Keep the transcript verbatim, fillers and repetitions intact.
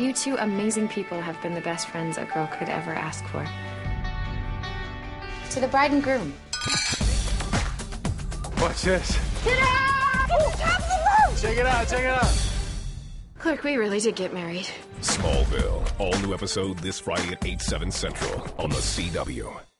You two amazing people have been the best friends a girl could ever ask for. To the bride and groom. Watch this. Get out! Get the top of the roof! Check it out, check it out. Look, we really did get married. Smallville, all new episode this Friday at eight, seven Central on the C W.